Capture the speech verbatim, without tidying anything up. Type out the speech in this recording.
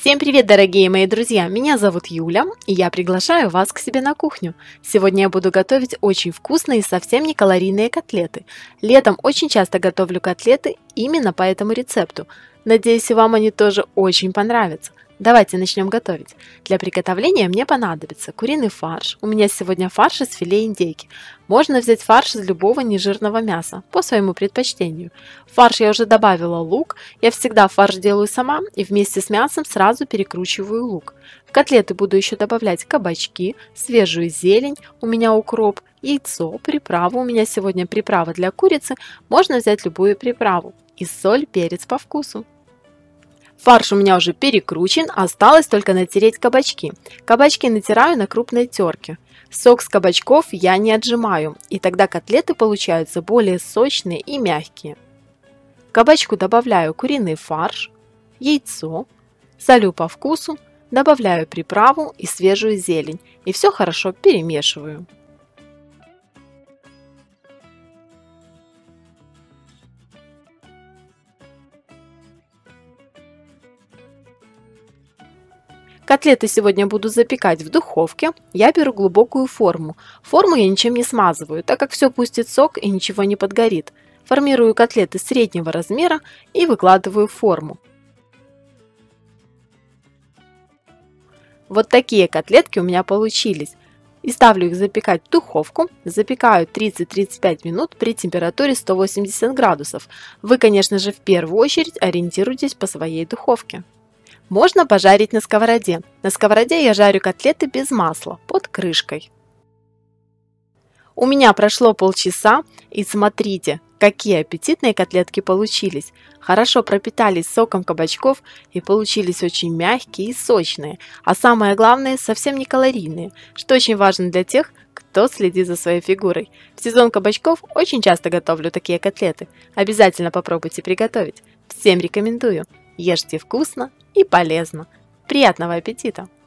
Всем привет, дорогие мои друзья! Меня зовут Юля, и я приглашаю вас к себе на кухню. Сегодня я буду готовить очень вкусные и совсем не калорийные котлеты. Летом очень часто готовлю котлеты именно по этому рецепту. Надеюсь, и вам они тоже очень понравятся. Давайте начнем готовить. Для приготовления мне понадобится куриный фарш. У меня сегодня фарш из филе индейки. Можно взять фарш из любого нежирного мяса, по своему предпочтению. В фарш я уже добавила лук. Я всегда фарш делаю сама и вместе с мясом сразу перекручиваю лук. В котлеты буду еще добавлять кабачки, свежую зелень, у меня укроп, яйцо, приправу. У меня сегодня приправа для курицы. Можно взять любую приправу. И соль, перец по вкусу. Фарш у меня уже перекручен, осталось только натереть кабачки. Кабачки натираю на крупной терке. Сок с кабачков я не отжимаю, и тогда котлеты получаются более сочные и мягкие. К кабачку добавляю куриный фарш, яйцо, солю по вкусу, добавляю приправу и свежую зелень, и все хорошо перемешиваю. Котлеты сегодня буду запекать в духовке. Я беру глубокую форму. Форму я ничем не смазываю, так как все пустит сок и ничего не подгорит. Формирую котлеты среднего размера и выкладываю в форму. Вот такие котлетки у меня получились. И ставлю их запекать в духовку. Запекаю тридцать-тридцать пять минут при температуре сто восемьдесят градусов. Вы, конечно же, в первую очередь ориентируйтесь по своей духовке. Можно пожарить на сковороде. На сковороде я жарю котлеты без масла, под крышкой. У меня прошло полчаса, и смотрите, какие аппетитные котлетки получились. Хорошо пропитались соком кабачков и получились очень мягкие и сочные. А самое главное, совсем не калорийные, что очень важно для тех, кто следит за своей фигурой. В сезон кабачков очень часто готовлю такие котлеты. Обязательно попробуйте приготовить. Всем рекомендую. Ешьте вкусно и полезно. Приятного аппетита!